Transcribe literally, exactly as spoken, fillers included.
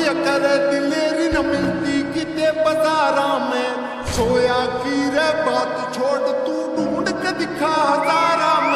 करे दिलेरी न मिलती किते बाजारा में। सोया की रे बात छोड़ तू ढूंढ के दिखा हजारा में।